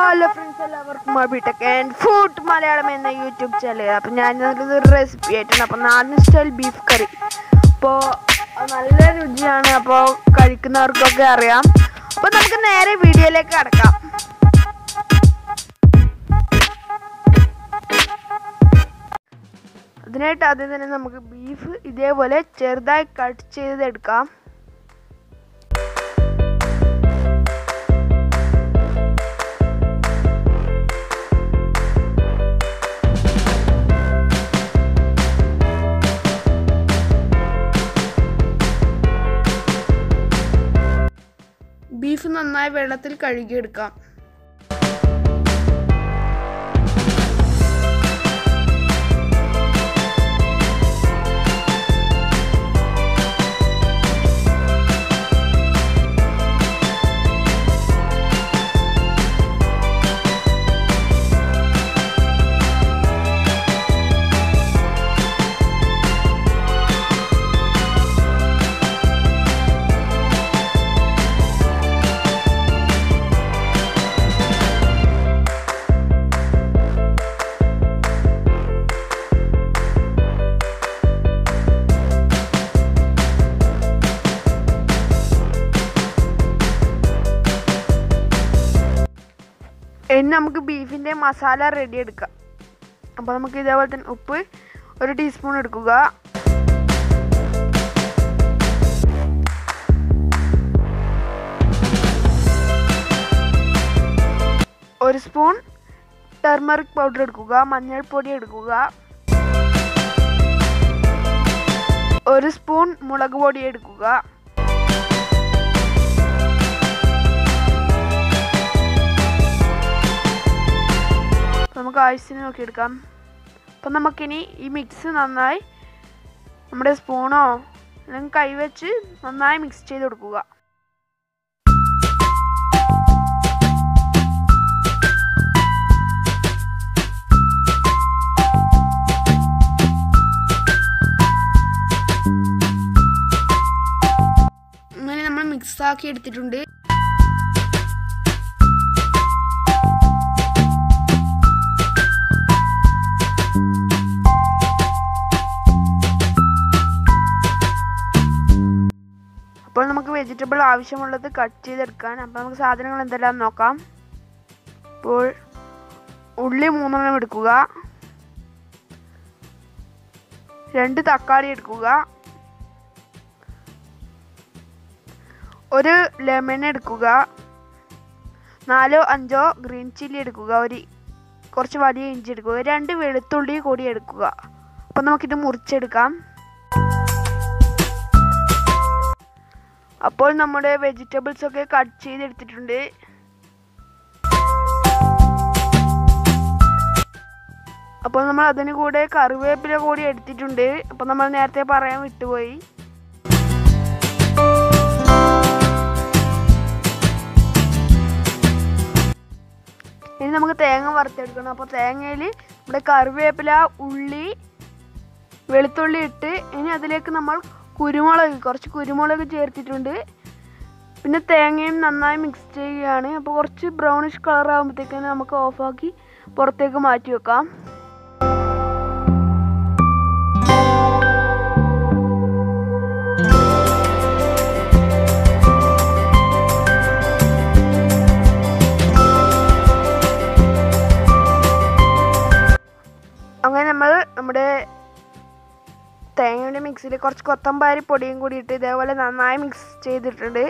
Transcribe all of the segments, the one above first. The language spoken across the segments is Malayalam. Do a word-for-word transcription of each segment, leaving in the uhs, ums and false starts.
Hello friends, എല്ലാവർക്കും ബിടെക് ആൻഡ് ഫുഡ് മലയാളം എന്ന യൂട്യൂബ് ചാനൽ. അപ്പം ഞാൻ ഒരു റെസിപ്പി ആയിട്ടാണ്. അപ്പോൾ നാടൻ സ്റ്റൈൽ ബീഫ് കറി. അപ്പോൾ നല്ല രുചിയാണ്, അപ്പോൾ കഴിക്കുന്നവർക്കൊക്കെ അറിയാം. അപ്പോൾ നമുക്ക് നേരെ വീഡിയോയിലേക്ക് കടക്കാം. അതിനായിട്ട് ആദ്യം തന്നെ നമുക്ക് ബീഫ് ഇതേപോലെ ചെറുതായി കട്ട് ചെയ്തെടുക്കാം. ബീഫ് നന്നായി വെള്ളത്തിൽ കഴുകിയെടുക്കാം. ഇനി നമുക്ക് ബീഫിൻ്റെ മസാല റെഡി എടുക്കാം. അപ്പോൾ നമുക്ക് ഇതേപോലെ തന്നെ ഉപ്പ് ഒരു ടീസ്പൂൺ എടുക്കുക, ഒരു സ്പൂൺ ടർമറിക് പൗഡർ എടുക്കുക, മഞ്ഞൾപ്പൊടി എടുക്കുക, ഒരു സ്പൂൺ മുളക് പൊടി എടുക്കുക, നമുക്ക് ആവശ്യത്തിന് നോക്കി എടുക്കാം. അപ്പം നമുക്കിനി ഈ മിക്സ് നന്നായി നമ്മുടെ സ്പൂണോ അല്ലെങ്കിൽ കൈവച്ച് നന്നായി മിക്സ് ചെയ്ത് കൊടുക്കുക. അങ്ങനെ നമ്മൾ മിക്സാക്കി എടുത്തിട്ടുണ്ട്. അപ്പോൾ നമുക്ക് വെജിറ്റബിൾ ആവശ്യമുള്ളത് കട്ട് ചെയ്തെടുക്കാൻ. അപ്പോൾ നമുക്ക് സാധനങ്ങൾ എന്തെല്ലാം നോക്കാം. അപ്പോൾ ഉള്ളി മൂന്നെണ്ണം എടുക്കുക, രണ്ട് തക്കാളി എടുക്കുക, ഒരു ലെമൺ എടുക്കുക, നാലോ അഞ്ചോ ഗ്രീൻ ചില്ലി എടുക്കുക, ഒരു കുറച്ച് വലിയ ഇഞ്ചി എടുക്കുക, രണ്ട് വെളുത്തുള്ളി കൂടി എടുക്കുക. അപ്പോൾ നമുക്കിത് മുറിച്ചെടുക്കാം. അപ്പോൾ നമ്മുടെ വെജിറ്റബിൾസ് ഒക്കെ കട്ട് ചെയ്തെടുത്തിട്ടുണ്ട്. അപ്പോൾ നമ്മൾ അതിന് കൂടെ കറിവേപ്പില കൂടി എടുത്തിട്ടുണ്ട്. അപ്പോൾ നമ്മൾ നേരത്തെ പറയാൻ വിട്ടുപോയി. ഇനി നമുക്ക് തേങ്ങ വറുത്തെടുക്കണം. അപ്പോൾ തേങ്ങയിൽ നമ്മുടെ കറിവേപ്പില, ഉള്ളി, വെളുത്തുള്ളി ഇട്ട് ഇനി അതിലേക്ക് നമ്മൾ കുരുമുളക് കുറച്ച് കുരുമുളക് ചേർത്തിട്ടുണ്ട്. പിന്നെ തേങ്ങയും നന്നായി മിക്സ് ചെയ്യുകയാണ്. അപ്പോൾ കുറച്ച് ബ്രൗണിഷ് കളർ ആകുമ്പോഴത്തേക്കും നമുക്ക് ഓഫാക്കി പുറത്തേക്ക് മാറ്റി വെക്കാം. അങ്ങനെ നമ്മൾ നമ്മുടെ തേങ്ങയുടെ മിക്സിൽ കുറച്ച് കൊത്തമ്പാരി പൊടിയും കൂടി ഇട്ട് ഇതേപോലെ നന്നായി മിക്സ് ചെയ്തിട്ടുണ്ട്.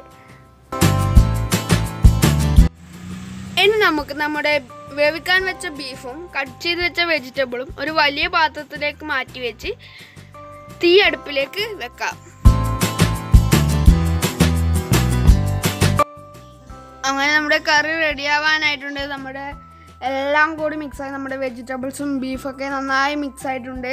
ഇനി നമുക്ക് നമ്മുടെ വേവിക്കാൻ വെച്ച ബീഫും കട്ട് ചെയ്ത് വെച്ച വെജിറ്റബിളും ഒരു വലിയ പാത്രത്തിലേക്ക് മാറ്റി വെച്ച് തീ അടുപ്പിലേക്ക് വെക്കാം. അങ്ങനെ നമ്മുടെ കറി റെഡിയാവാനായിട്ടുണ്ട്. നമ്മുടെ എല്ലാം കൂടി മിക്സായി നമ്മുടെ വെജിറ്റബിൾസും ബീഫൊക്കെ നന്നായി മിക്സ് ആയിട്ടുണ്ട്.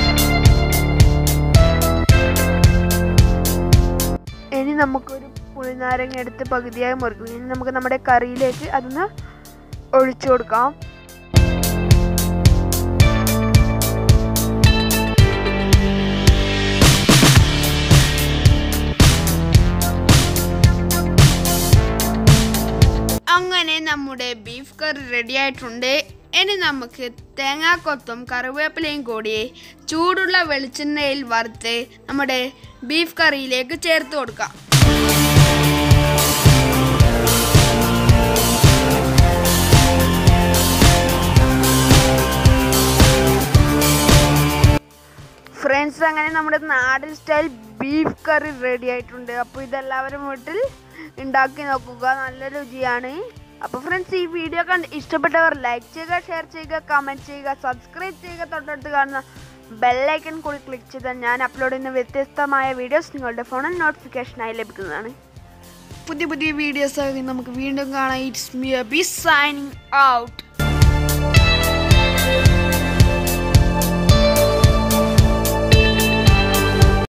നമുക്കൊരു പുളി നാരങ്ങ എടുത്ത് പകുതിയായി മുറിക്കും. ഇനി നമുക്ക് നമ്മുടെ കറിയിലേക്ക് അതൊന്ന് ഒഴിച്ചു കൊടുക്കാം. അങ്ങനെ നമ്മുടെ ബീഫ് കറി റെഡി ആയിട്ടുണ്ട്. ഇനി നമുക്ക് തേങ്ങാക്കൊത്തും കറിവേപ്പിലയും കൂടി ചൂടുള്ള വെളിച്ചെണ്ണയിൽ വറുത്ത് നമ്മുടെ ബീഫ് കറിയിലേക്ക് ചേർത്ത് കൊടുക്കാം. ഫ്രണ്ട്സ്, അങ്ങനെ നമ്മുടെ നാടൻ സ്റ്റൈൽ ബീഫ് കറി റെഡി ആയിട്ടുണ്ട്. അപ്പോൾ ഇതെല്ലാവരും വീട്ടിൽ ഉണ്ടാക്കി നോക്കുക, നല്ല രുചിയാണ്. അപ്പോൾ ഫ്രണ്ട്സ്, ഈ വീഡിയോ കണ്ട് ഇഷ്ടപ്പെട്ടവർ ലൈക്ക് ചെയ്യുക, ഷെയർ ചെയ്യുക, കമൻറ്റ് ചെയ്യുക, സബ്സ്ക്രൈബ് ചെയ്യുക. തൊട്ടടുത്ത് കാണുന്ന ബെല്ലൈക്കൺ കൂടി ക്ലിക്ക് ചെയ്താൽ ഞാൻ അപ്ലോഡ് ചെയ്യുന്ന വ്യത്യസ്തമായ വീഡിയോസ് നിങ്ങളുടെ ഫോണിൽ നോട്ടിഫിക്കേഷനായി ലഭിക്കുന്നതാണ്. പുതിയ പുതിയ വീഡിയോസ് നമുക്ക് വീണ്ടും കാണാം. It's me B signing out.